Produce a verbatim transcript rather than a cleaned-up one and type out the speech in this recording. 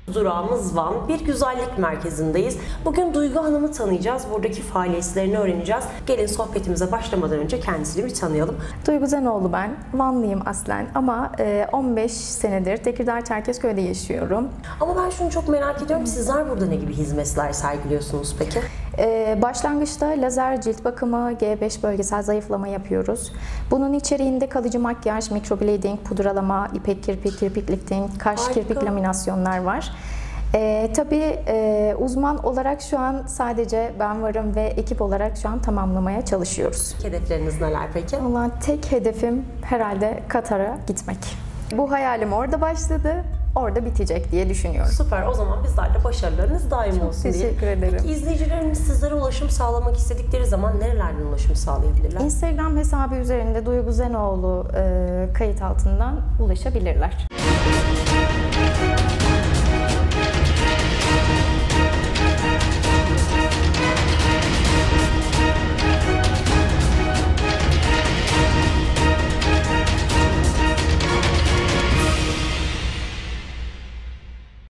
Durağımız Van, bir güzellik merkezindeyiz. Bugün Duygu Hanım'ı tanıyacağız, buradaki faaliyetlerini öğreneceğiz. Gelin sohbetimize başlamadan önce kendisini bir tanıyalım. Duygu Zenoğlu ben. Vanlıyım aslen ama on beş senedir Tekirdağ Çerkezköy'de yaşıyorum. Ama ben şunu çok merak ediyorum, sizler burada ne gibi hizmetler sergiliyorsunuz peki? Ee, başlangıçta lazer cilt bakımı, G beş bölgesel zayıflama yapıyoruz. Bunun içeriğinde kalıcı makyaj, microblading, pudralama, ipek kirpik, kirpik lifting, kaş Harika. kirpik laminasyonlar var. Ee, tabii e, uzman olarak şu an sadece ben varım ve ekip olarak şu an tamamlamaya çalışıyoruz. Hedefleriniz neler peki? Vallahi tek hedefim herhalde Katar'a gitmek. Bu hayalim orada başladı, orada bitecek diye düşünüyorum. Süper, o zaman bizler de başarılarınız daim olsun diye. Teşekkür ederim. Peki izleyicilerimiz sizlere ulaşım sağlamak istedikleri zaman nerelerden ulaşım sağlayabilirler? Instagram hesabı üzerinde Duygu Zenoğlu e, kayıt altından ulaşabilirler.